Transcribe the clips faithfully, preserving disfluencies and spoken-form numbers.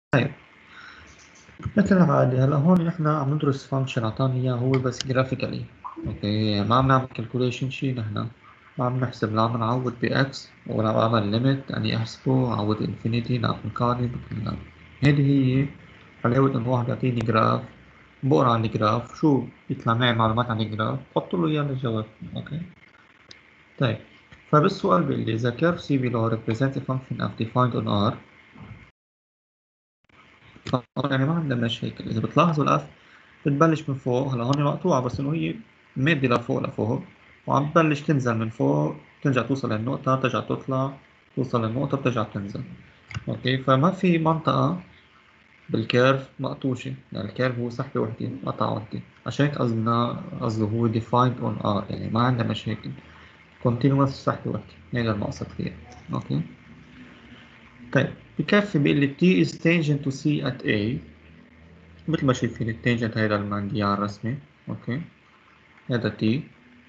طيب مثل العادة هلا هون نحن عم ندرس فانكشن اعطاني اياه هو بس جرافيكالي. اوكي ما عم نعمل كالكوليشن شيء، نحن ما عم نحسب، لا عم نعوض باكس ولا بعمل ليميت اني احسبه عوض انفينيتي نعمل كاري مثل هذه هي حلاوة انه واحد يعطيني جراف، بقرا عن الجراف شو بيطلع معي معلومات عن الجراف بحط له اياه للجواب. اوكي طيب فبالسؤال بيقول لي إذا curve C below represents a function f defined on R، يعني ما عندنا مشاكل. إذا بتلاحظوا الأف بتبلش من فوق، هلا هون مقطوعة بس إنه هي مادة لفوق لفوق وعم تبلش تنزل من فوق، ترجع توصل للنقطة، ترجع تطلع، توصل للنقطة، بترجع تنزل. أوكي فما في منطقة بالكيرف مقطوشة، يعني الكيرف هو سحبة وحدة قطعة وحدة، عشان هيك قصدنا قصده هو defined on R، يعني ما عندنا مشاكل continuous سحبة وحدة، هذا المقصد فيها. أوكي طيب بكفي بيقول لي T is tangent to C at A، مثل ما شايفين التانجنت هيدا اللي عندي اياه على الرسمة. اوكي هذا تي.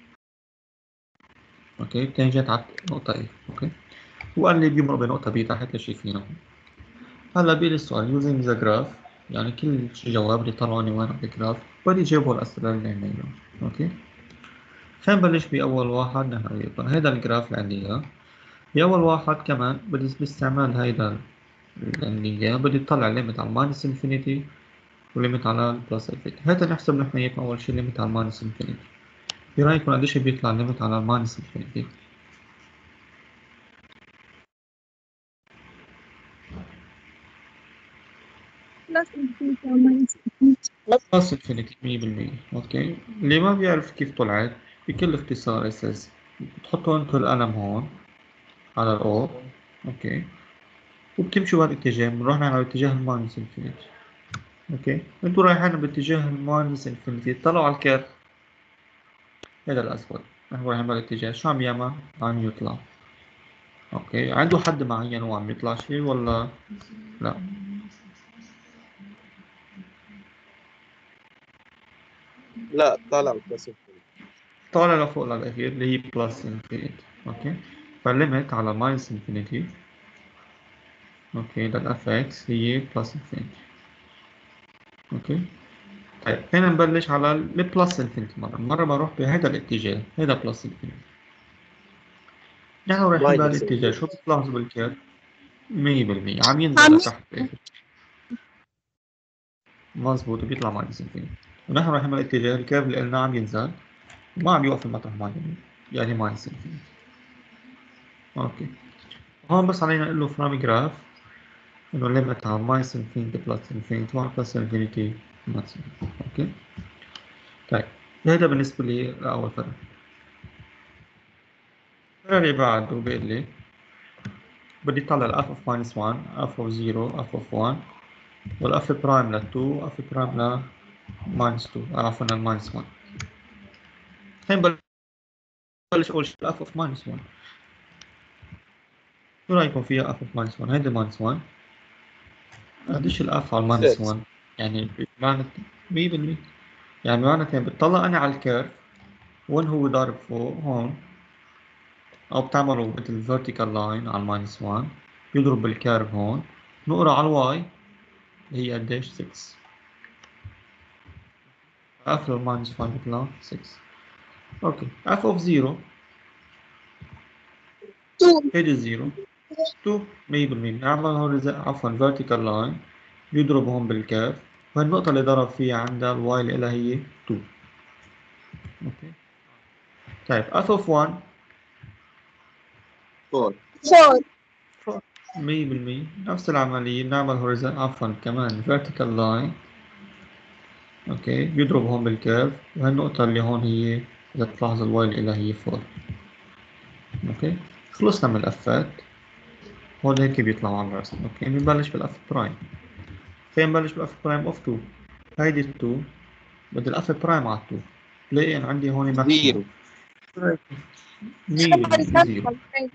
اوكي تانجنت على نقطة اي. اوكي وقال لي بيمرق بنقطة بي تحت اللي شايفينه. هلا بيلي السؤال using the graph، يعني كل شي جواب اللي طلعوني وين بالجراف بدي جاوبه الأسئلة اللي عندنا. اوكي خلينا نبلش بأول واحد. نحن هيدا الجراف اللي عندي اياه، بأول واحد كمان بدي باستعمال هيدا اللي عندي اياه بدي اطلع ليميت على الماينس انفينيتي وليميت على البلس انفينيتي. هيدا نحسب نحن اياه أول شي ليميت على الماينس انفينيتي. برأيكم قديش بيطلع الليمت على الماينس انفينيتي؟ بلس انفينيتي أو ماينس انفينيتي. بلس انفينيتي مية بالمية. اوكي اللي ما بيعرف كيف طلعت بكل اختصار اساس بتحطوا انتوا القلم هون على الاو. اوكي وبتمشوا بهالاتجاه، بنروح نحن على اتجاه الماينس انفينيتي. اوكي انتوا رايحين باتجاه الماينس انفينيتي، طلعوا على الكيرف هذا الاسود، نحن رايحين بهالاتجاه، شو عم يعمل؟ عم يطلع. اوكي عنده حد معين وعم يطلع شيء ولا لا؟ لا طالع بلس انفينيتي. طالع لفوق للأخير اللي هي بلس انفينيتي. اوكي فالليمت على ماينس انفينيتي اوكي للاف اكس هي بلس انفينيتي. اوكي طيب هنا نبلش على البلس انفينيتي، مرة مرة بروح بهذا الاتجاه، هذا بلس انفينيتي، نحن رايحين ماينس بهالاتجاه. شو انفينيتي. بتلاحظوا بالكيرف؟ مية بالمية عم ينزل عم لتحت بالاخر. مظبوط بيطلع ماينس انفينيتي، ونحن رايحين بهالاتجاه، الكيرف اللي قلنا عم ينزل ما عم يوقف المطرح معين، يعني ماينس انفينيتي. اوكي هون بس علينا نقول له فرام جراف انه ليميت على ماينس انفينيتي بلس انفينيتي واحد بلس انفينيتي ماكسيموم. اوكي طيب هذا بالنسبة لي لأول فرق. الفرق اللي بعده بيقول لي بدي اطلع الاف اوف ماينس واحد، اف اوف صفر، اف اوف واحد، والاف برايم ل اتنين، اف برايم ل ماينس اتنين، عفوا الماينس واحد. خلينا نبلش اول شيء الاف اوف ماينس واحد. شو رايكم فيها اف اوف ماينس واحد؟ هيدي ماينس واحد، قديش الاف على الماينس ستة. واحد؟ يعني بمعنى مية بالمية، يعني معنى بتطلع انا على الكيرف وين هو ضارب فوق هون، أو بتعملوا مثل vertical line على الماينس واحد يضرب بالكيرف هون، نقرا على الواي هي قديش؟ ستة. f للماينس واحد بيطلع ستة. اوكي f of صفر تو. هيدي صفر اتنين مية بالمية بنعمل هون عفوا vertical line بيضرب هون بالكيرف، والنقطة اللي ضرب فيها عندها الواي اللي لها هي اتنين. اوكي طيب f of واحد فور. فور. مية بالمية نفس العملية، بنعمل horizontal عفوا كمان vertical line اوكي بيضرب هون بالكيرف، وهالنقطة اللي هون هي إذا بتلاحظ الواي اللي هي فور. اوكي خلصنا من الأفات، هون هيك بيطلعوا على الرسم. اوكي بنبلش بالأف برايم. خلينا نبلش بالأف برايم اوف اتنين، هيدي اتنين بدي الأف برايم على اتنين، تلاقي أنا عندي هون ماكسيموم زيرو. مية بالمية زيرو.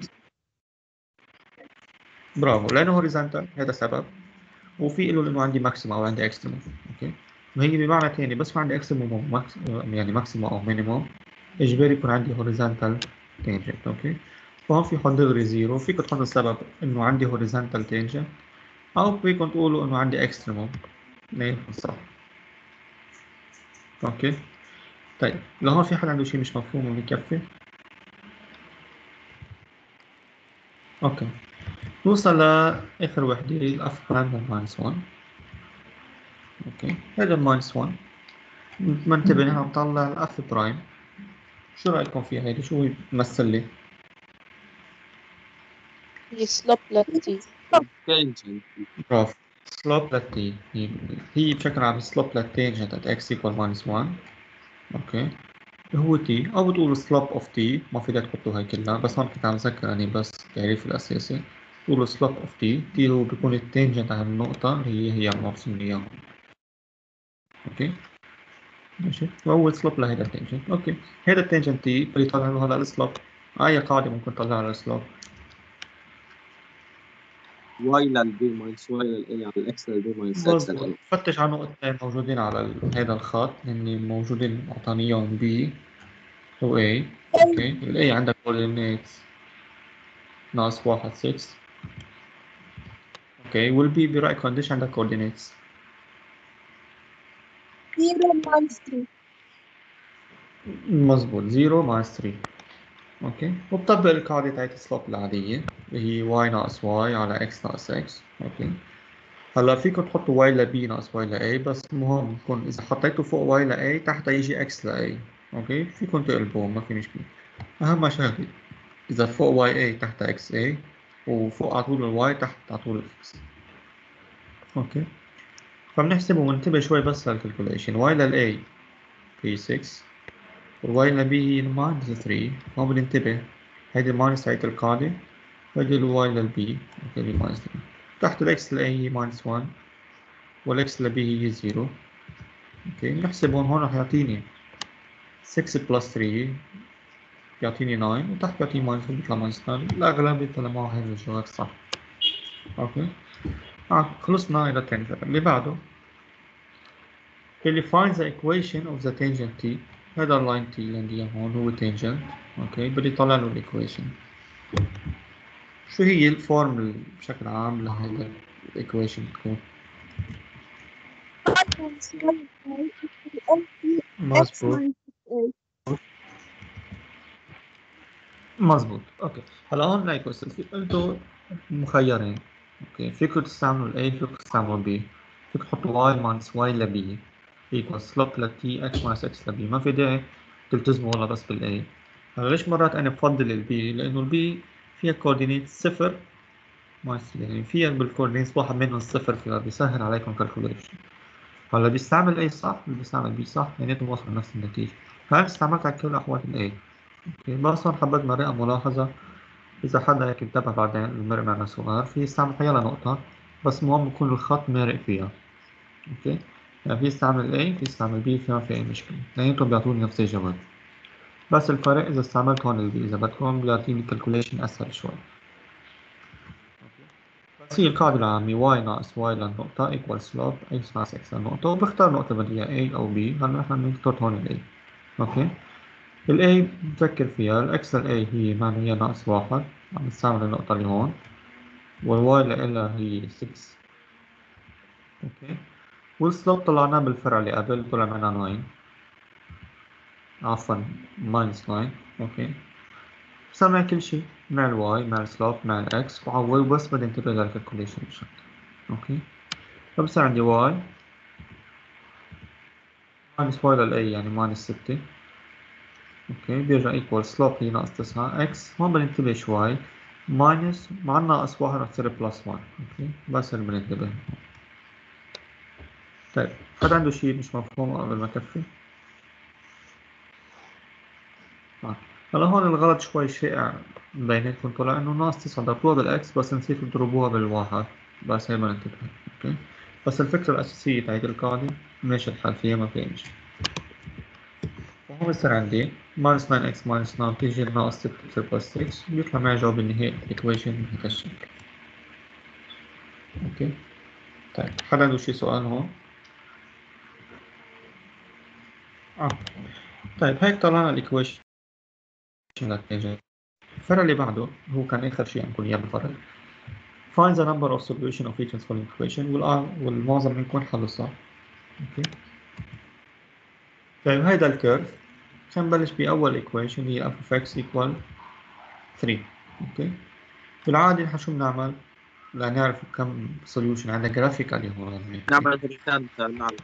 برافو لأنه هوريزونتال، هذا سبب، وفي له لأنه عندي ماكسيموم أو عندي اكستريموم. اوكي وهي بمعنى ثاني بس ما عندي اكستريموم ماكس... يعني ماكسيموم أو مينيموم إجباري يكون عندي هوريزونتال تانجنت. اوكي فهون في حط دغري زيرو، فيك تحط السبب انه عندي هوريزونتال تانجنت أو فيكم تقولوا إنه عندي إكستريموم اثنين صح. أوكي طيب لهون في حد عنده شيء مش مفهوم وبكفي؟ أوكي نوصل لآخر وحدة الأف برايم ماينس واحد. أوكي هذا ماينس واحد منتبه هنا نطلع الأف برايم. شو رأيكم فيها هيدي؟ شو هي بتمثل لي؟ هي سلوب للتي. تانجنت. برافو سلوب للتي هي هي بشكل عام سلوب للتانجنت at x equal minus واحد. اوكي هو تي او بتقولوا سلوب اوف تي ما في داعي تحطوا هاي كلها بس هون كنت عم ذكر يعني بس التعريف الاساسي بتقولوا سلوب اوف تي تي هو بيكون التانجنت على النقطة اللي هي هي المرسوم لي اياها. اوكي ماشي واول سلوب لهيدا التانجنت. اوكي هيدا التانجنت تي بدي طلع له هذا السلوب. اي قاعدة ممكن تطلع له السلوب؟ واي للبي ماينس واي للاي على الاكس للبي ماينس اكس مظبوط للاي. فتش على نقطتين موجودين على ال- هذا الخط هن موجودين معطانيهم B و A. اوكي ال A عندك coordinates ناقص واحد ستة. اوكي وال B برأيك قديش عندك coordinates؟ zero minus three. مظبوط زيرو ماينس ثلاثة. اوكي وبطبق القاعدة تاعت السلوب العادية اللي هي y ناقص y على x ناقص x. اوكي هلا فيكم تحطوا y ل b ناقص y ل a بس مهم يكون إذا حطيتوا فوق y ل a تحت يجي x ل a. اوكي فيكم تقلبوهم ما في مشكلة. أهم شغلة إذا فوق ya تحت xa وفوق على طول الواي تحت على طول الاكس. اوكي فبنحسب وننتبه شوي بس للكالكوليشن. y لل a هي ستة والواي لل b هي ماينس ثلاثة. هون بننتبه هيدي الماينس تاعت القاعدة وهيدي الواي لل b اوكي هي ماينس ثلاثة. تحت الاكس لل a هي ماينس واحد والاكس لل b هي صفر. اوكي بنحسب هون هون رح يعطيني ستة بلس ثلاثة يعطيني تسعة وتحت يعطيني ماينس بيطلع ماينس تسعة. الأغلب بيطلع معه هذا الجواب صح. اوكي آه خلصنا إلى التاني اللي بعده اللي find the equation of the tangent t. هذا اللاين t اللي عندي هون هو tangent. اوكي بدي طلع له الايكويشن. شو هي الفورم بشكل عام لهذا الايكويشن بتكون؟ five minus one y equal x مظبوط minus a. مظبوط. اوكي هلا هون لايك وصل في انتوا مخيرين. اوكي فيكم تستعملوا الاي فيكم تستعملوا بي. فيكم تحطوا واي ماينس واي لبي ايكوال سلوب لتي اكس ماينس اكس لبي. ما في داعي تلتزموا والله بس بالاي. هلا ليش مرات انا بفضل البي؟ لانه البي فيها كوردينيت صفر ماينس يعني فيها بالكوردينيت واحد منهم صفر فبيسهل عليكم كالكوليشن. هلا بيستعمل اي صح اللي بيستعمل بي صح اثنيناتهم وصلوا لنفس النتيجة. فأنا استعملت على كل الأحوال الاي. اوكي بس هون حبيت مرقة ملاحظة إذا حدا هيك انتبه بعدين المرق معنا سؤال في يستعمل حيلا نقطة بس المهم يكون الخط مارق فيها. اوكي يعني في يستعمل A في يستعمل B فيها في أي مشكلة اثنيناتهم بيعطوني نفس الجواب بس الفرق إذا استعملت هون ال B إذا بدكم بيعطيني كالكوليشن أسهل شوي. بس هي القاعدة العامة y ناقص y للنقطة equal slope x ناقص x للنقطة وبختار نقطة بديها A أو B. هلا نحن بنختار هون ال A. اوكي ال A بنفكر فيها ال x لل A هي معنى هي ناقص واحد عم نستعمل النقطة اللي هون والواي لإلها هي ستة. اوكي والسلوب طلعناه بالفرع اللي قبل طلع معنا تسعة عفوا ماينس تسعة. اوكي سمع كل شيء مع الواي مع السلوب مع الاكس وعوض بس بدي انتبه للكالكوليشن بشكل. اوكي فبصير عندي واي ماينس واي للاي يعني ماينس ستة. اوكي بيرجع ايكوال سلوب هي ناقص تسعة اكس هون بننتبه شوي ماينس مع ناقص واحد رح تصير بلس واحد. اوكي بس اللي بننتبه. طيب حدا عنده شيء مش مفهوم قبل ما كفي؟ آه. هلا هون الغلط شوي شائع بيناتكم طلع انه ناقص تسعة ضربوها بالاكس بس نسيتوا تضربوها بالواحد بس هي ما ننتبه. اوكي بس الفكرة الأساسية تاعت القاعدة ماشي الحال فيها ما في مشكلة. وهون بصير عندي ماينس تسعة اكس ماينس تسعة بتيجي ناقص ستة بتصير بلس ستة بيطلع معي جواب النهائي الإيكويشن بهيك الشكل. اوكي طيب حدا عنده شي سؤال هون؟ اه طيب هيك طلعنا الإيكويشن للتانجنت. الفرع اللي بعده هو كان آخر شيء عم نقول إياه بالفرع. find the number of solution of each following equation والآن والمعظم منكم حلوا صح. اوكي طيب هيدا الكيرف خلينا نبلش بأول equation هي f of x equal ثري. اوكي بالعادة نحن شو بنعمل لنعرف كم solution عندنا جرافيكالي هون نعمل هوريزونتال نعمل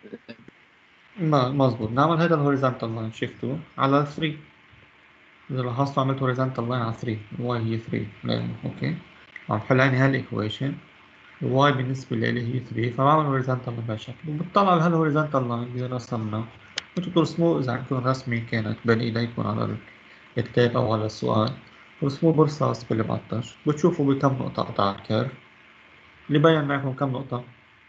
ما مظبوط نعمل هيدا الهوريزونتال لاين شيفتو على ثري. إذا لاحظتوا عملت هوريزونتال لاين على ثري الواي هي ثري لأنه اوكي عم بحل عندي هالإيكويشن الواي بالنسبة لي هي ثري فبعمل هوريزونتال لاين بهالشكل وبتطلع بهالهوريزونتال لاين اللي رسمناه. انتوا ترسموه إذا عندكم رسمة كانت بين إيديكم على الكتاب أو على السؤال ترسموه برصاص بالمعطش بتشوفوا بكم نقطة قطع الكيرف اللي بين معكم كم نقطة؟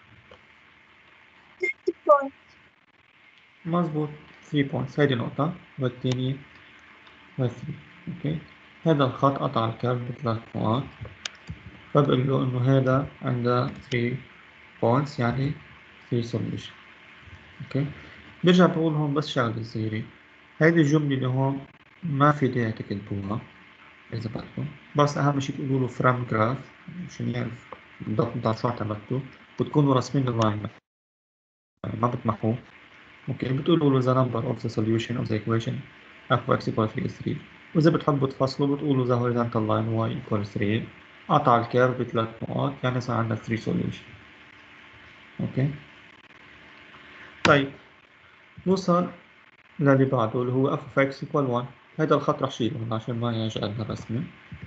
ثلاثة بوينت. مظبوط ثري بوينتس هيدي نقطة والتانية ثري. اوكي هذا الخط قطع الكيرف بثلاث نقاط فبقول له انه هذا عنده ثري بوينتس يعني ثري solution. اوكي برجع بقول هون بس شغلة صغيرة هيدي الجملة اللي هون ما في داعي تكتبوها إذا بدكم بس أهم شيء تقولوا له from graph عشان يعرف بالضبط شو اعتمدتوا بتكونوا راسمين اللاين ما بتمحوه. اوكي بتقولوا له the number of the solution of the equation f of x equal three is three وإذا بتحبوا تفصلوا بتقولوا the horizontal line y equal three قطع الكيرف بثلاث نقاط يعني صار عندنا three solution. اوكي طيب نوصل للي بعده اللي هو f of x equal one. هذا الخط رح شيله عشان ما يرجع لنا الرسمة.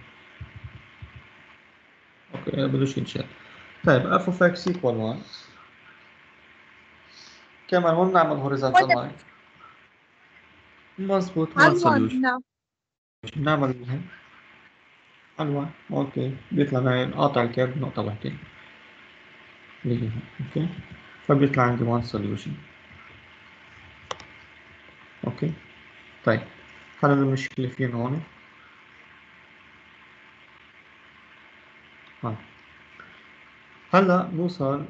اوكي بدوش ينشال. طيب f of x equal one كمان هون نعمل horizontal line مظبوط one على solution الوان نعم. نعمل ألوان. اوكي بيطلع معي قاطع الكيرف بنقطة واحدة اللي هي اوكي فبيطلع عندي one solution. اوكي طيب هلا المشكلة فين هون؟ ها هلا نوصل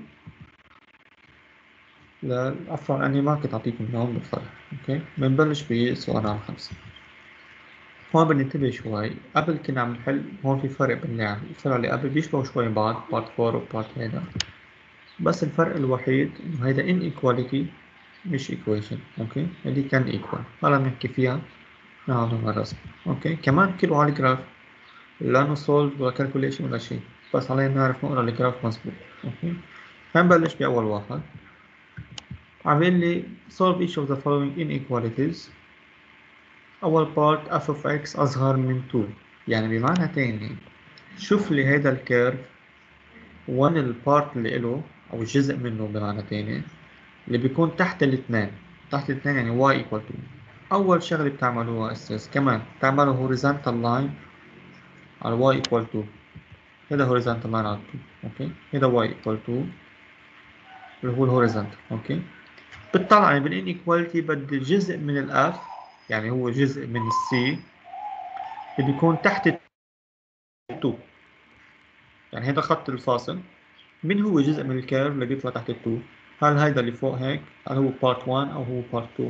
ل عفوا أنا ما كنت أعطيكم هون بالفرق. اوكي بنبلش بسؤال رقم خمسة. هون بننتبه شوي قبل كنا عم نحل هون في فرق بين الفرق اللي قبل بيشبهوا شوي بعض بارت فور وبارت هيدا بس الفرق الوحيد إنه هيدا inequality مش equation. اوكي هذه كان equal هلا بنحكي فيها نعم الرسم. اوكي كمان كله على الجراف لا solve ولا calculation ولا شيء بس علينا نعرف نقرا الجراف مظبوط. اوكي هنبلش بأول واحد عامل لي solve each of the following inequalities. أول part f of x أصغر من two يعني بمعنى تاني شوف لي هيدا الكيرف وين البارت اللي إله أو الجزء منه بمعنى تاني اللي بيكون تحت الاثنين تحت الاثنين يعني y equal to. أول شغلة بتعملوها أساس كمان بتعملوا horizontal line على y equal to هذا horizontal line على two. أوكي هذا y equal to اللي هو الهوريزونتال. أوكي بتطلع بالإنيكواليتي بدي جزء من الأف يعني هو جزء من السي اللي بيكون تحت التو يعني هذا خط الفاصل من هو جزء من الكيرف اللي بيطلع تحت التو. هل هيدا اللي فوق هيك هل هو بارت واحد أو هو بارت تو؟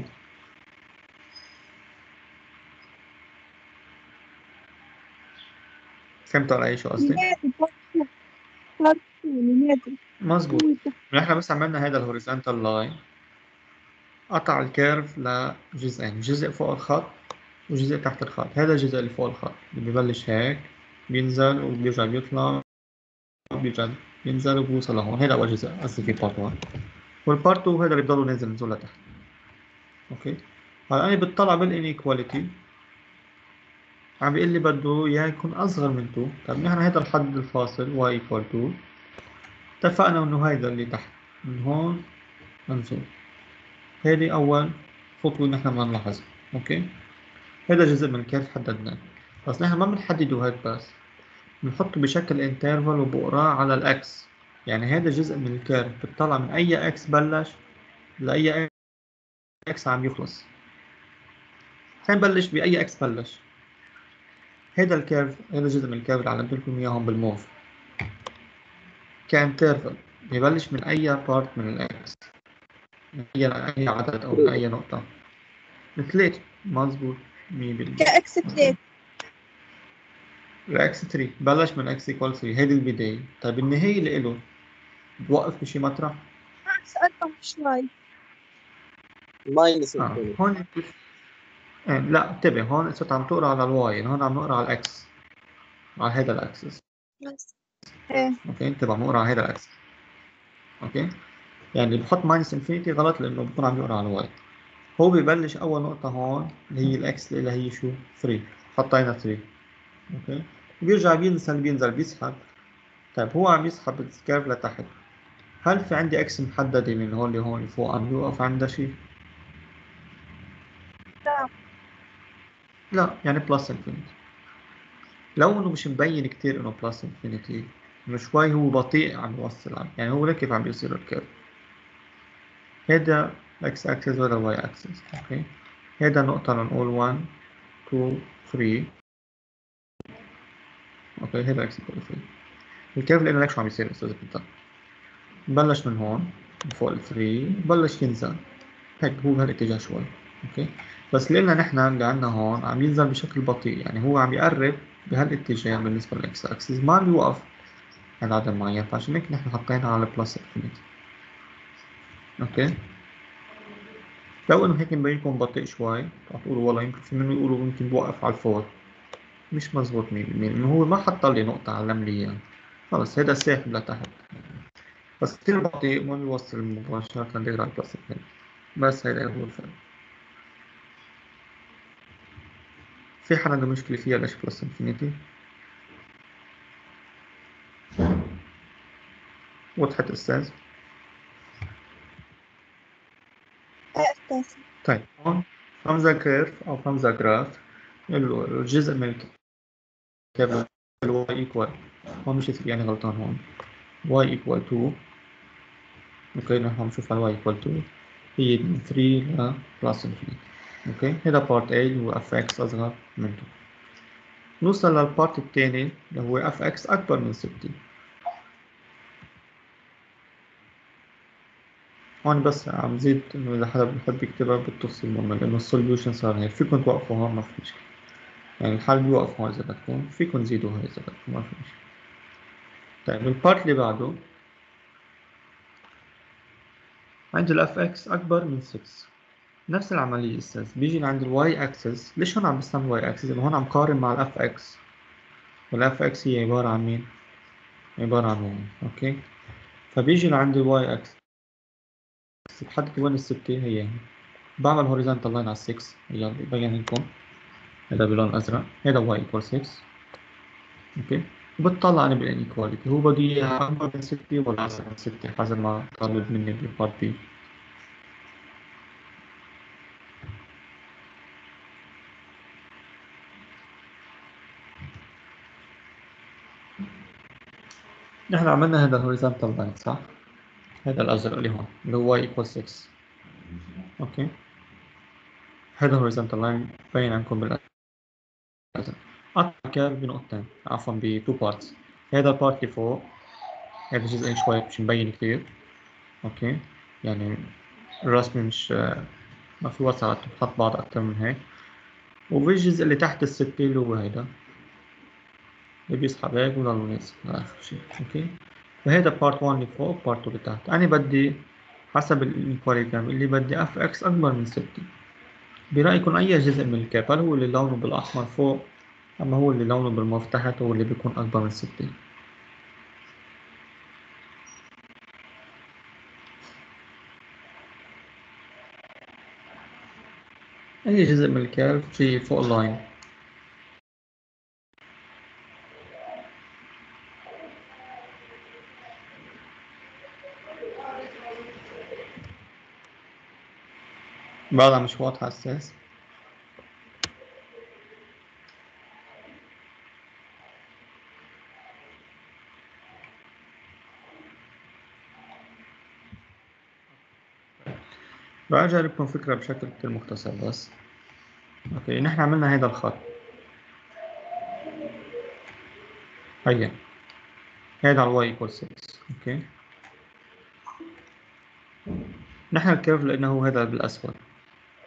فهمتوا علي شو قصدي؟ لماذا بارت بارت لماذا؟ مظبوط هو تحت. نحن بس عملنا هذا الهوريزونتال لاين قطع الكيرف لجزئين جزء فوق الخط وجزء تحت الخط. هذا الجزء اللي فوق الخط اللي ببلش هيك بينزل وبيرجع بيطلع بيرجع بينزل وبيوصل لهون. هذا أول جزء قصدي في بارت واحد والبارت اتنين هذا اللي بضلوا نازل نزول لتحت. اوكي هلا أنا بتطلع بالإنيكواليتي عم بيقول لي بده إياه يكون أصغر من تو. طيب نحن هذا الحد الفاصل y equal to اتفقنا إنه هيدا اللي تحت من هون منزول. هذه أول خطوة نحن بدنا نلاحظها. أوكي هذا جزء من الكيرف حددناه بس نحن ما بنحدده هيك بس بنحطه بشكل انترفال وبقراه على الأكس يعني هذا جزء من الكيرف بتطلع من أي أكس بلش لأي أكس عم يخلص. خلينا نبلش بأي أكس بلش. هذا الكيرف هذا جزء من الكيرف اللي علمت لكم إياه هون بالموف كانترفال ببلش من أي بارت من الأكس من أي أي عدد أو أي نقطة. ثلاثة مظبوط مية بالمية كأكس ثلاثة. الاكس ثلاثة بلش من اكس ايكوال ثلاثة، هيدي البداية. طيب النهاية اللي له بوقف بشي مطرح؟ بس أرقم شوي. ماينس اه انفينيتي. هون آه. لا انتبه، هون صرت عم تقرا على الواي، يعني هون عم نقرا على الاكس، على هيدا الاكسس. بس إيه اوكي انتبه، عم نقرا على هيدا الاكسس. اوكي يعني اللي بحط ماينس انفينيتي غلط، لانه بكون عم يقرا على الواي. هو ببلش اول نقطة هون اللي هي الاكس اللي هي شو؟ ثلاثة. حطينا ثلاثة. اوكي بيرجع بينزل بينزل بيسحب. طيب هو عم يسحب الكيرف لتحت، هل في عندي اكس محددة من هون لهون فوق عم يوقف عندها شيء؟ لا. لا، يعني بلس انفينيتي. لو انه مش مبين كتير انه بلس انفينيتي، انه شوي هو بطيء عم يوصل عم. يعني هو ليه كيف عم بيصير الكيرف؟ هيدا اكس اكسس وهذا واي اكسس. اوكي هيدا نقطة لنقول واحد اثنين ثلاثة. اوكي هيدا اكس ايكوال ثلاثة. الكيرف لانه ليك شو عم يصير استاذ بنتا، بلش من هون من فوق ال ثلاثة بلش ينزل هيك، هو بهالاتجاه شوي. اوكي بس لنا نحن اللي عندنا هون عم ينزل بشكل بطيء، يعني هو عم يقرب بهالاتجاه بالنسبة للاكس اكسس، ما عم يوقف عند عدد معين، فعشان هيك نحن حطينا على بلس انفينيتي. اوكي لو انه هيك مبين يكون بطيء شوي تقولوا والله يمكن في منه يقولوا يمكن بوقف على الفور، مش مزبوط مية بالمية، لانه هو ما حط لي نقطة علم لي اياها، خلص هيدا ساحب لتحت، بس كثير بطيء ما بيوصل مباشرة دغري على البلس انفينيتي. بس هيدا هو الفرق. في حدا عنده مشكلة فيها ليش بلس انفينيتي؟ وضحت أستاذ؟ إيه أستاذ. طيب هون فمزة كيرف أو فمزة جراف، الجزء من الكيرف y equal، هون مش يعني غلطان هون y equal two. اوكي نحن عم نشوف على y equal two هي من ثلاثة ل plus infinity. اوكي هذا بارت A اللي هو fx أصغر من two. نوصل للبارت الثاني اللي هو fx أكبر من ستة. هون بس عم زيد إنه إذا حدا بيحب يكتبها بالتفصيل مهمة، لأنه السوليوشن صار هيك، فيكم توقفوا هون ما في مشكلة، يعني الحل بيوقف هون إذا بدكم، فيكم تزيدوا هون إذا بدكم ما في مشكلة. طيب البارت اللي بعده عندي ال fx أكبر من ستة. نفس العملية أستاذ، بيجي لعند الواي أكسس. ليش هون عم بستعمل واي أكسس؟ لأنه هون عم قارن مع الاف اكس، والاف اكس هي عبارة عن مين؟ عبارة عن واي. أوكي فبيجي لعند الواي أكسس بحدد وين الستة هي، بعمل هوريزونتال لاين على ستة، يلا ببين لكم هذا بلون أزرق، هذا واي إيكوال ستة. أوكي وبتطلع أنا بالإنيكواليتي، هو بده إياها أكبر من ستة ولا أصغر من ستة حسب ما طالب مني بالبارت بي. نحن عملنا هذا الهوريزونتال لاين صح؟ هذا الأزرق اللي هون اللي هو y equal ستة. أوكي هذا horizontal line باين عندكم بالأزرق. قطع كيرف بنقطتين، عفوا ب two parts. هذا البارت اللي فوق، هذا جزء شوي مش مبين كثير. أوكي يعني الرسمة مش ما في وسع تحط بعض أكتر من هيك. وفي الجزء اللي تحت الستة اللي هو هيدا اللي بيسحب هيك وضل نازل آخر شيء. أوكي فهيدا بارت واحد اللي فوق، بارت اثنين اللي تحت. أنا بدي حسب الإنكواليتي اللي بدي اف اكس أكبر من ستة. برأيكم أي جزء من الكاب، هل هو اللي لونه بالأحمر فوق، أما هو اللي لونه بالموف تحت هو اللي بيكون أكبر من ستة؟ أي جزء من الكيرف في فوق اللاين. بعدها مش واضحة أساس. رح أجرب لكم فكرة بشكل كتير مختصر بس. أوكي نحن عملنا هيدا الخط، هيا هيدا على الواي ايكوال ستة. أوكي نحن الكيرف لقينا هو هيدا بالأسود.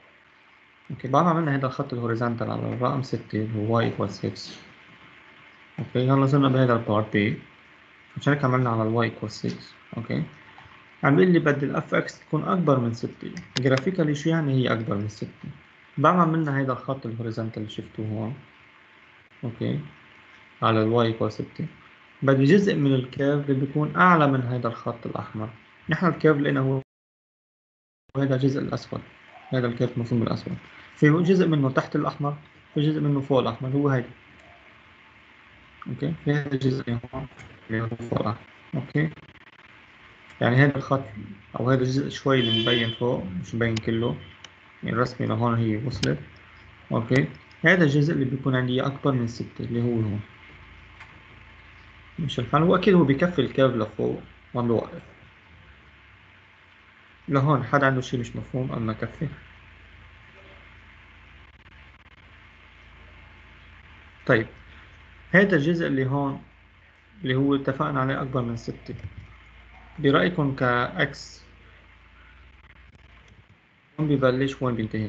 أوكي بعد ما عملنا هيدا الخط الهوريزونتال على الرقم ستة اللي هو واي ايكوال ستة، اوكي هلا صرنا بهذا البارت بي، عشان هيك عملنا على الواي equals ستة. اوكي عم بيقول لي بدي الاف اكس تكون اكبر من ستة. جرافيكالي شو يعني هي اكبر من ستة؟ بعد ما عملنا هيدا الخط الهوريزونتال اللي شفتوه هون اوكي على الواي equals ستة، بدي جزء من الكيرف اللي بيكون اعلى من هيدا الخط الاحمر. نحن الكيرف لقينا هو هذا الجزء الأسود، هذا الكيرف مرسوم بالأسود، في جزء منه تحت الأحمر، في جزء منه فوق الأحمر، هو هيدا. أوكي في هذا الجزء اللي هون اللي هو فوق الأحمر. أوكي يعني هذا الخط أو هذا الجزء شوي اللي مبين فوق مش مبين كله، يعني الرسمة لهون هي وصلت. أوكي هذا الجزء اللي بيكون عندي أكبر من ستة اللي هو هون. مش الحال هو أكيد هو بكفي الكيرف لفوق وعم بوقف لهون. حدا عنده شيء مش مفهوم أما كفي؟ طيب هذا الجزء اللي هون اللي هو اتفقنا عليه أكبر من ستة، برأيكم كإكس وين ببلش وين بينتهي؟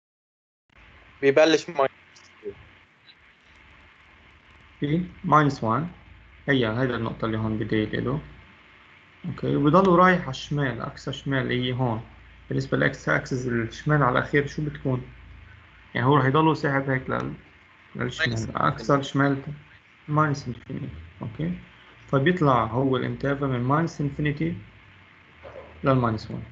بيبلش ماينس في ماينس واحد، هي هيدا النقطة اللي هون بداية له. اوكي وبضلوا رايح على الشمال، أقصى شمال اللي هي هون. بالنسبة للإكس أكسس الشمال على الأخير شو بتكون؟ يعني هو رح يضلوا ساحب هيك لل... للشمال أقصى الشمال ماينس انفينيتي. اوكي فبيطلع هو الانترفال من ماينس انفينيتي للماينس واحد.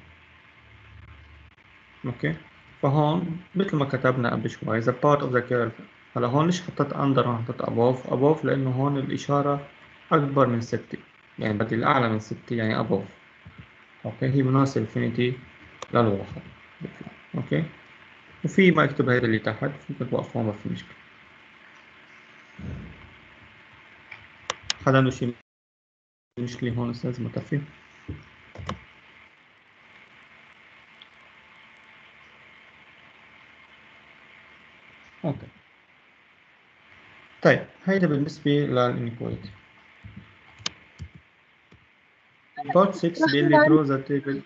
اوكي فهون مثل ما كتبنا قبل شوي the part of the curve. هلا هون ليش حطيت under هون حطيت above؟ above لأنه هون الإشارة أكبر من ستة، يعني بدي الأعلى من ستة يعني above. أوكي هي مناسبة infinity للواحد. أوكي وفي ما أكتب هيدا اللي تحت فيك توقف هون ما في مشكلة. حدا عنده شي مشكلة هون أستاذ مكفي؟ أوكي طيب هيدا بالنسبة للإنيكواليتي. بارت ستة بيقول لي draw the table.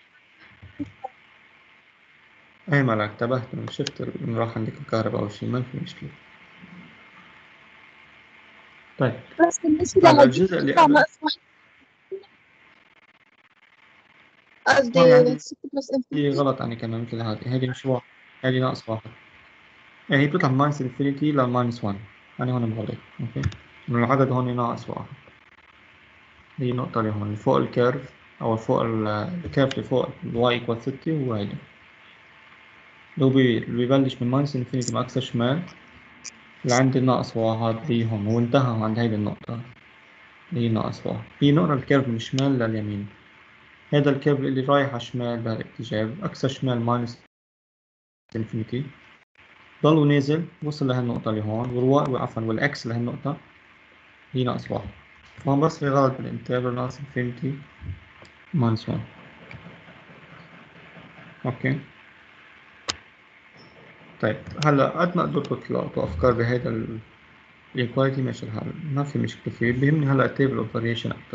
أي مالك انتبهت من شفت إنه راح عندك الكهرباء أو شي ما في مشكلة. طيب بس بالنسبة هلا لهديك الجزء اللي بيطلع قبل ناقص واحد. هون قصدي عندي ستة بلس في انفينيتي. غلط عندي كمان مثل هذه، هذه مش واحد، هذه ناقص واحد. يعني هي بتطلع من ماينس انفينيتي للماينس واحد، أنا هون مغلط. أوكي من العدد هون ناقص واحد. هي النقطة اللي هون فوق الكيرف أو فوق ال- الكيرف اللي فوق الواي إيكوال ستة هو هيدا اللي هو بي- اللي بيبلش من ماينس انفينيتي من أقصى شمال لعند الناقص واحد اللي هون، وانتهى عند هيدي النقطة اللي هي ناقص واحد. في نقرا الكيرف من الشمال لليمين. هذا الكيرف اللي رايح على الشمال بهالاتجاه أقصى شمال ماينس انفينيتي ضلوا نازل وصل لهالنقطة اللي هون، والواي عفوا والإكس لهالنقطة هي ناقص واحد. هون بس في غلط بالانترفال ناقص انفينيتي ماينس واحد. أوكي طيب هلا قد ما قدرتوا تلاقوا أفكار بهيدا الإيكواليتي ماشي الحال، ما في مشكلة فيه. بيهمني هلا التيبل أوف فاريشن أكتر.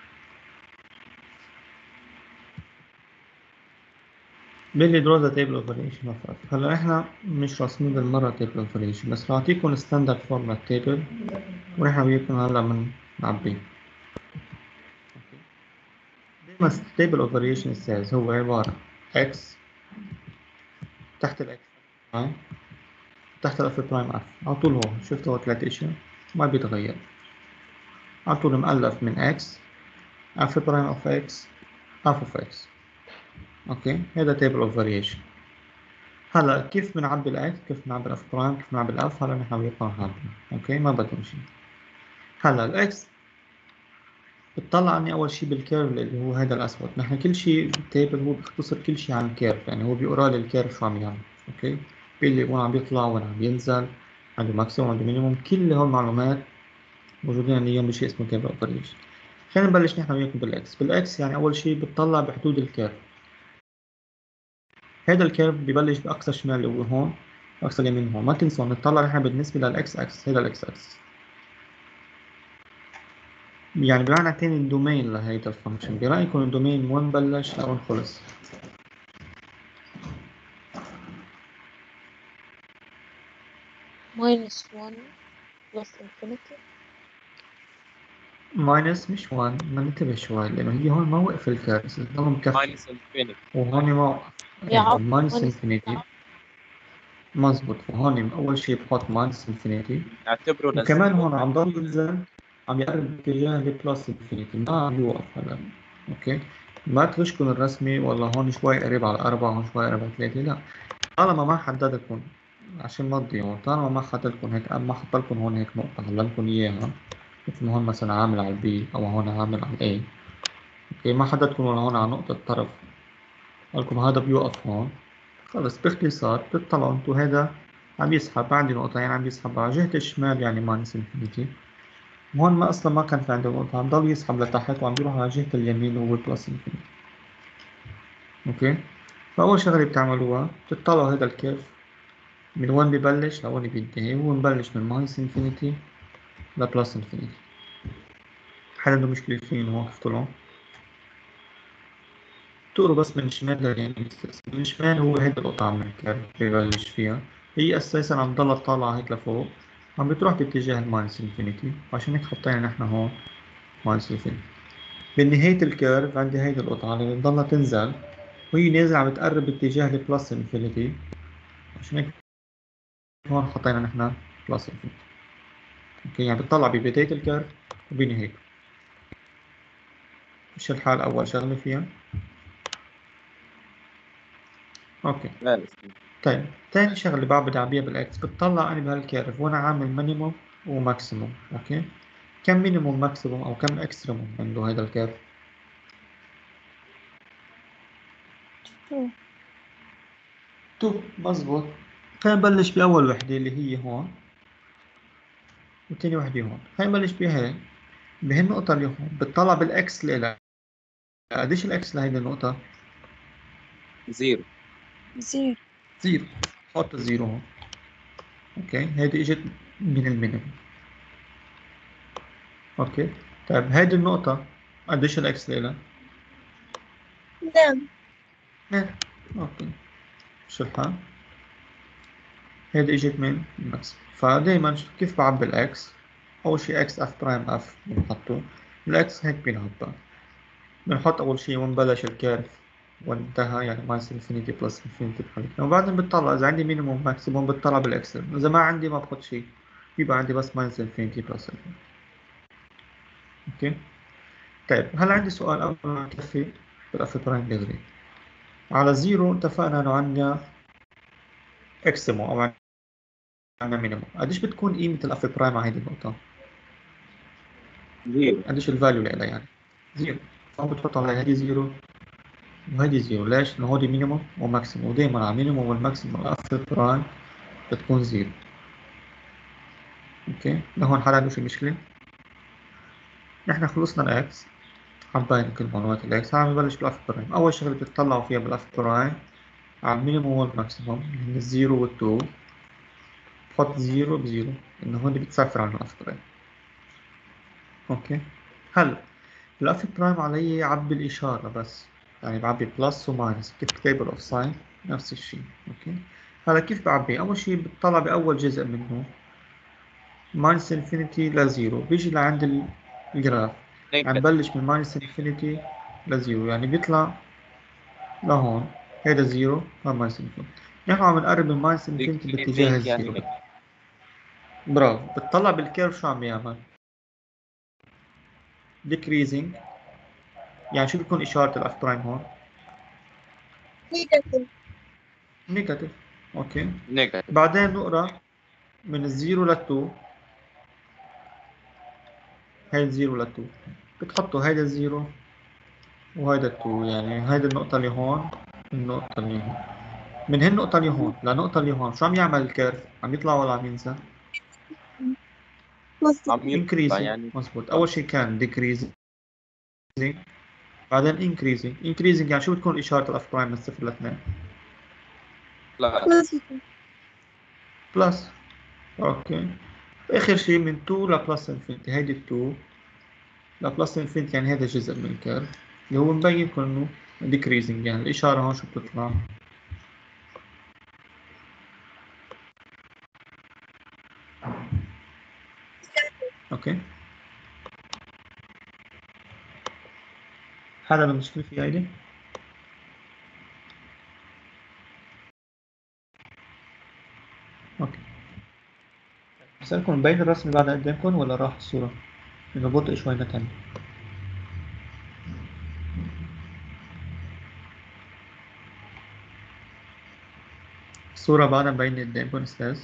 باللي درو ذا تيبل اوف فاريشن مفرط. هلا احنا مش راسمين بالمره تيبل اوف فاريشن، بس رح اعطيكم ستاندرد فورمات تيبل ونحن وياكم هلا من نعبيه. دائما تيبل اوف فاريشن سيز هو عباره اكس تحت الاكس برايم تحت الاف برايم اف على طول. هو شفتوا ثلاث اشياء ما بيتغير على طول، مؤلف من اكس اف برايم اوف اكس اف اوف اكس. اوكي هذا تيبل اوف فاريشن. هلا كيف بنعبي الاكس، كيف بنعبي الاف برايم، كيف بنعبي الاف، هلا نحن وياكم نعبي. اوكي ما بدهم شيء. هلا الاكس بتطلع عني اول شيء بالكيرف اللي هو هذا الاسود. نحن كل شيء بالتيبل هو بيختصر كل شيء عن الكيرف، يعني هو بيقرا لي الكيرف شو عم يعمل. اوكي بيقول لي وين عم بيطلع وين عم ينزل، عنده ماكسيموم عنده مينيموم، كل هول المعلومات موجودين عندي اياهم بشيء اسمه تيبل اوبريشن. خلينا نبلش نحن وياكم بالاكس. بالاكس يعني اول شيء بتطلع بحدود الكيرف. هذا الكيرف ببلش باقصى شمال اللي هو هون، اقصى اليمين هون. ما تنسوا نطلع نحن بالنسبه للاكس اكس، هذا الاكس اكس يعني بمعنى تاني الدومين لهيدا الفانكشن. برأيكم الدومين وين بلش لوين خلص؟ minus one plus infinity. ماينس مش واحد، ما ننتبه شوي لأنه هي هون ما وقف الكيرف، ضل مكفي ماينس انفينيتي. وهون ما وقف. يا إيه عم ماينس ماينس انفينيتي مظبوط. فهون أول شيء بحط ماينس انفينيتي، اعتبره وكمان للزيرو. هون عم ضل ينزل، عم يقرب باتجاه البلس انفينيتي، ما عم يوقف هلا. اوكي، ما تغشكن الرسمي والله هون شوي قريب على أربعة هون شوي قريب على ثلاثة، لا، طالما ما حددتكم عشان ما تضيعوا، طالما ما حددتكم هيك، ما حط لكم هون هيك نقطة علمكم إياها، مثل ما هون مثلا عامل على البي أو هون عامل على الأي. اوكي، ما حددتكم ولا هون على نقطة طرف، قال لكم هذا بيوقف هون، خلص باختصار بتطلعوا انتوا هذا عم يسحب عندي نقطتين، عم يسحب على جهة الشمال يعني ماينس انفينيتي، وهون ما اصلا ما كان في عنده نقطة، عم ضل يسحب لتحت وعم بيروح على جهة اليمين وهو بلس انفينيتي. اوكي، فأول شغلة بتعملوها بتطلعوا هذا الكيرف من وين ببلش لوين بينتهي، هو مبلش من ماينس انفينيتي لبلس انفينيتي. حدا عنده مشكلة فيه انه هون كيف طلعوا؟ تقروا بس من الشمال لليمين، من الشمال هو هيدا القطعة من الكيرف ببلش فيها، هي أساسا عم ضلها طالعة هيك لفوق، عم بتروح باتجاه الماينس انفينيتي، وعشان هيك حطينا نحن هون ماينس انفينيتي. بنهاية الكيرف عندي هيدي القطعة اللي بتضلها تنزل، وهي نازلة عم بتقرب باتجاه البلس انفينيتي، عشان هيك هون حطينا نحن بلس انفينيتي. اوكي، يعني بتطلع ببداية الكيرف وبنهايته. مش الحال أول شغلة فيها؟ اوكي. لا لا. طيب تاني شغلة بعمل عبيها بالإكس، بتطلع أنا بهالكيرف وأنا عامل مينيموم وماكسيموم. أوكي، كم مينيموم ماكسيموم أو كم إكستريموم عنده هذا الكيرف؟ شو تو، مظبوط. خلينا نبلش بأول وحدة اللي هي هون، وتاني وحدة هون. خلينا نبلش بهي، بهالنقطة اللي هون بتطلع بالإكس لإلها، قديش الإكس لهيدي النقطة؟ زيرو. زيرو زيرو. حط الزيرو هون. أوكي، هيدي إجت من المينيموم. أوكي، طيب هيدي النقطة قديش الإكس لإلها؟ نعم إيه. أوكي، شو الحال؟ هيدي اجت من الماكس. فدايما كيف بعبي الاكس؟ اول شيء اكس اف برايم اف بنحطه، الاكس هيك بنحطها، بنحط اول شيء وين بلش الكيرف وانتهى، يعني ماينس انفينيتي بلس انفينيتي بحالتنا، وبعدين بتطلع اذا عندي مينيموم ماكسيموم بتطلع بالاكس، اذا ما عندي ما بحط شيء، بيبقى عندي بس ماينس انفينيتي بلس انفينيتي. اوكي، طيب هلا عندي سؤال قبل ما نكفي بالاف برايم دغري. على زيرو اتفقنا انه عندنا اكستريمو او عندنا مينيموم، قديش بتكون قيمة الاف برايم على هذه النقطة؟ زيرو. قديش الفاليو لها يعني؟ زيرو. فهو بتحط على هذه زيرو وهذه زيرو، ليش؟ لأنه هودي مينيموم وماكسيموم، ودايما على مينيموم والماكسيموم الاف برايم بتكون زيرو. اوكي، لهون حدا عنده شي مشكلة؟ نحن خلصنا الاكس، حباين كل معلومات الاكس، عم نبلش بالاف برايم. أول شغلة بتطلعوا فيها بالاف برايم على المينيموم والماكسيموم اللي هن الزيرو والتو، بحط زيرو بزيرو، إنه هون بتصفر عن الاف برايم. اوكي، هلا الاف برايم علي عبي الإشارة بس، يعني بعبي بلس وماينس كيف تيبل اوف ساين، نفس الشيء. اوكي، هلا كيف بعبي؟ أول شيء بتطلع بأول جزء منه ماينس انفينيتي لزيرو، بيجي لعند ال- الجراف، يعني نيجاتيف. بلش من ماينس انفينيتي لزيرو، يعني بيطلع لهون، هيدا زيرو هون ماينس انفينيتي، نحن عم نقرب من ماينس انفينيتي باتجاه ديكريزينج يعني الزيرو. نيجاتيف. برافو، بتطلع بالكيرف شو عم يعمل؟ ديكريزنج، يعني شو بيكون إشارة الاف برايم هون؟ نيجاتيف نيجاتيف. اوكي، نيجاتيف. بعدين نقرا من الزيرو للتو، هاي الزيرو للتو، بتحطوا هيدا الزيرو وهيدا التو، يعني هيدا النقطة اللي هون، النقطة اللي هون، من هالنقطة اللي هون لنقطة اللي هون، شو عم يعمل الكيرف؟ عم يطلع ولا عم ينزل؟ بلس عم يطلع increasing. يعني. مزبوط، أول شيء كان decreasing، بعدين increasing. increasing يعني شو بتكون إشارة الأف برايم من صفر لاثنين؟ بلس. بلس بلس. اوكي، آخر شيء من اتنين لبلس انفينيتي، هيدي اتنين لبلس انفينيتي، يعني هذا جزء من الكيرف اللي هو مبين لكم انه decreasing، يعني الإشارة هون شو بتطلع؟ اوكي، حدا عنده مشكلة فيها هيدي؟ اوكي بسألكم مبين الرسم اللي بعد قدامكم ولا راح الصورة؟ إنه بطء شوي مثلا. الصورة بعدها مبينة قدامكم أستاذ؟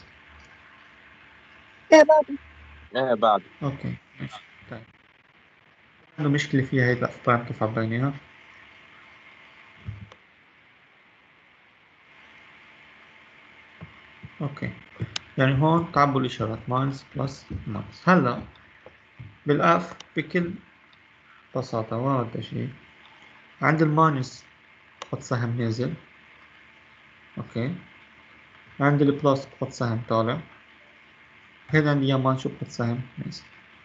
ايه بعد ايه بعد. اوكي ماشي طيب. عنده مشكلة فيها هيدا الأفكار كيف عبيناها؟ اوكي يعني هون تعبوا الإشارات ماينس بلس ماينس. هلا بالآف بكل بساطة وهذا شيء عند الماينس بحط سهم نازل. اوكي عند البلس بحط سهم طالع. هنا عندي يمان شو بحط سهم نازل.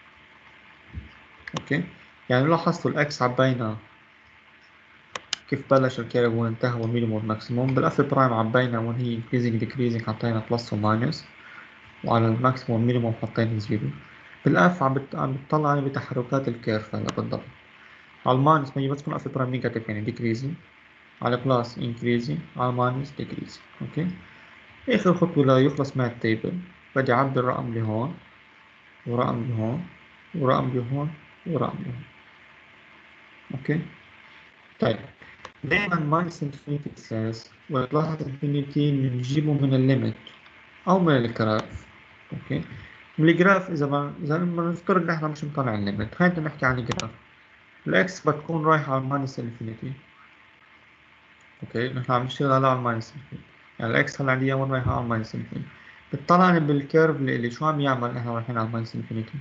اوكي يعني لاحظتوا الاكس عبينا كيف بلش الكيرف وانتهى والمينيموم والماكسيموم. بالاف برايم عبينا وين هي انكريزنج ديكريزنج حطينا بلس وماينس، وعلى الماكسيموم والمينيموم حطينا زيرو. بالاف عم بت... عم بتطلع يعني بتحركات الكيرف هلا بالضبط. على الماينس ما هي بس تكون اف برايم نيجاتيف يعني ديكريزنج، على بلس انكريزنج، على ماينس ديكريزنج. اوكي اخر خطوة ليخلص مع التيبل بدي اعبي الرقم اللي هون ورقم اللي هون ورقم اللي هون ورقم اللي هون. اوكي طيب دائما ماينس انفينيتي اكسس وبلاحظ انفينيتي بنجيبه من الليمت او من الجراف. اوكي من الجراف اذا ما اذا ما نفترض ان احنا مش مطلع الليمت، خلينا نحكي عن الجراف. الاكس بتكون رايحه على الماينس انفينيتي. اوكي نحن عم نشتغل هلا على الماينس انفينيتي، يعني الاكس هلا عندي وين رايحه على الماينس انفينيتي. بتطلعني بالكيرف اللي شو عم يعمل احنا رايحين على الماينس انفينيتي.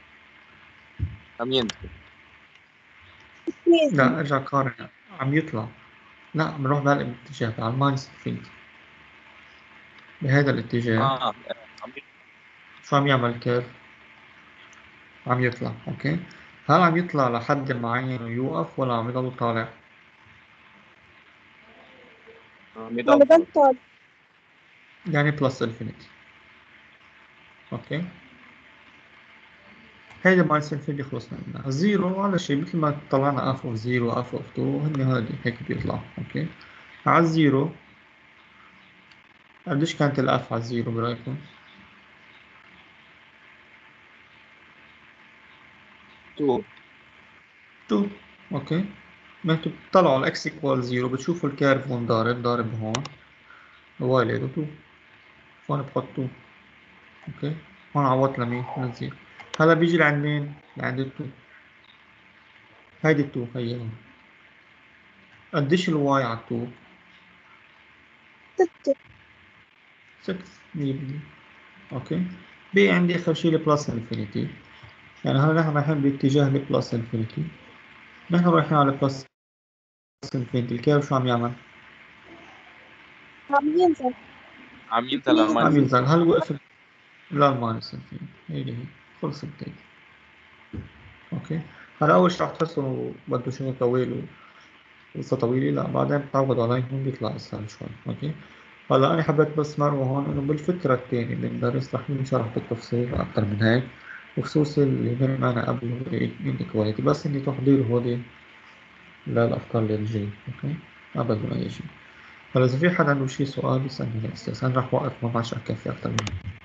عم ينزل. كويزي لا ارجع قارن عم يطلع. لا بنروح بهذا الاتجاه على الماينس انفينيتي بهذا الاتجاه. اه إيه، عم ينزل. شو عم يعمل كيرف؟ عم يطلع. اوكي هل عم يطلع لحد معين ويوقف ولا عم يضل طالع؟ عم عم يضل. بضل طالع. يعني بلس انفينيتي. اوكي هيدا ماينس انفينيتي خلصنا منها. زيرو على شيء مثل ما طلعنا اف اوف زيرو اف اوف تو هن هادي هيك بيطلع. اوكي على الزيرو قديش كانت الاف على الزيرو برايكم؟ تو. تو. اوكي ما انتوا بتطلعوا الاكس ايكوال زيرو بتشوفوا الكيرف وين ضارب ضارب هون والد تو هون بحط تو. اوكي هون عوضت لمين من زيرو. هلا بيجي لعند مين؟ لعند التو. هيدي التو هي هون. قديش الواي على التو؟ ستة. ستة مية بالمية. اوكي بي عندي اخر شيء البلس انفينيتي. يعني هلا نحن رايحين باتجاه البلس انفينيتي. نحن رايحين على بلس انفينيتي. الكيرف شو عم يعمل؟ عم ينزل. عم ينزل على كويزي عم الماينس ينزل. انفينيتي. هل وقف للماينس انفينيتي. هيدي هي خلص التيب. اوكي هلا اول شيء رح تحسوا بده شغل طويل وقصة طويلة. لا بعدين بتعودوا عليه هون بيطلع اسهل شوي. اوكي هلا انا حبيت بس مرة هون انه بالفكرة الثانية اللي بندرس رح نشرح بالتفصيل اكثر من هيك، وخصوصي اللي هن معنا قبل الايكواليتي بس اني تحضير هودي للأفكار اللي الجاي. أوكي قبل ما يجي. هلا إذا في حدا عنده شي سؤال يسألني يا أستاذ. أنا رح وقف ما بعرفش أحكي في أكتر من هيك.